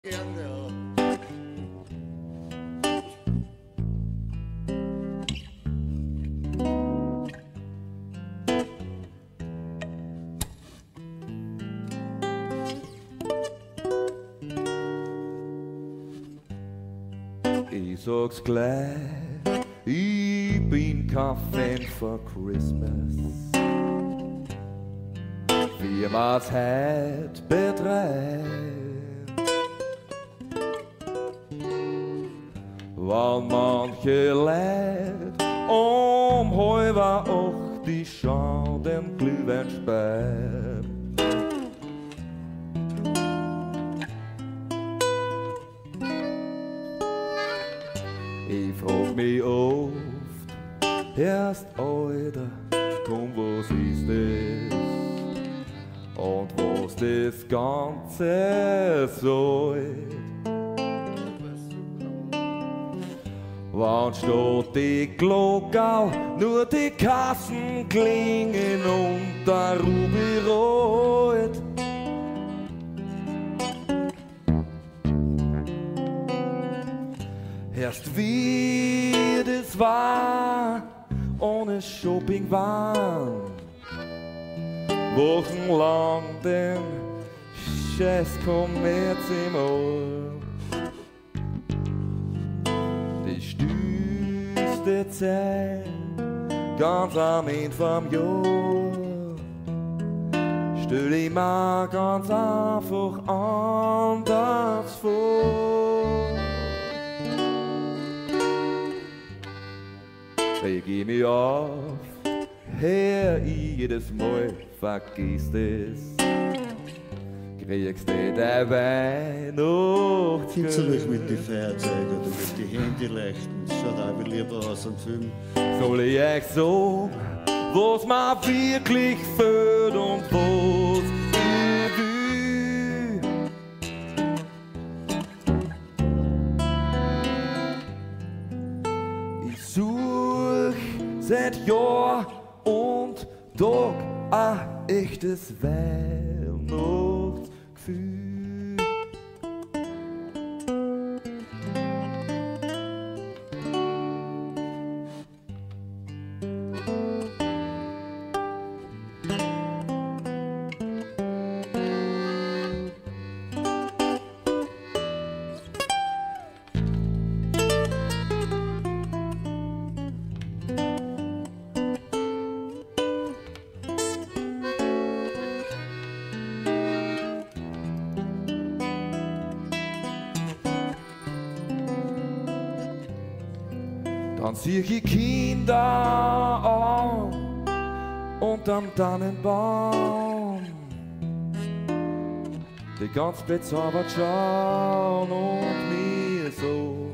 Ich sag's gleich, ich bin kein Fan von Christmas. Wie man's heut betreibt. Weil manche Leute halb acht die schon den Glühwein speit. Ich frag mich oft, erst Alter, komm, was ist das? Und was das Ganze soll? Wann statt die Glocke nur die Kassen klingen und der Ruby rollt. Erst wie das war, ohne Shopping waren, wochenlang den scheiß Kommerz im Ohr. Die stillste Zeit, ganz am Ende vom Jahr, stell ich mir ganz einfach anders vor. Ich geh mich auf, her jedes Mal vergisst es. Kriegst du der Weihnacht? Hinzerlich mit die Feuerzeuge, du mit die Handylichten, schaut auch wie lieber aus am Film. Soll ich euch sagen, was mir wirklich fehlt und was ich will? Ich such seit Jahr und Tag ein echtes Weihnachtsgefühl. Dann sieh ich Kinder an unterm Tannenbaum, die ganz bezaubert schauen und mir so.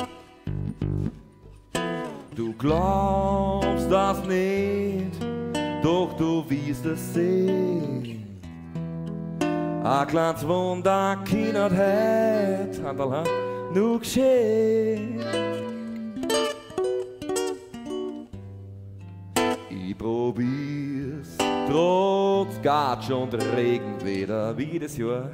Du glaubst das nicht, doch du wirst es sehen. Ein kleines Wunder kindert heut, Handel, nur geschehen. Ich probier's, trotz Gatsch und Regenwetter wie das Jahr.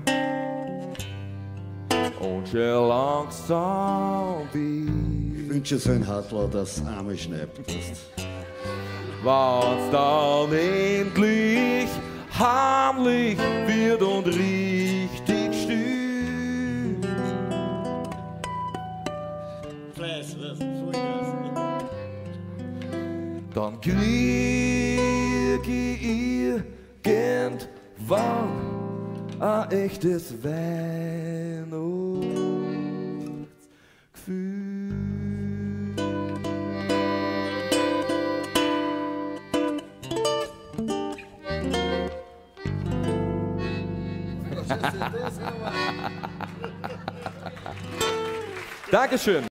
Und schon langsam wie. Ich wünsche so ein Hartler, das arme Schneipen ist. Wenn's dann endlich heimlich wird und richtig still. Fleiß, was? Vollgas. Dann krieg ich irgendwann ein echtes Weihnachtsgefühl. Dankeschön.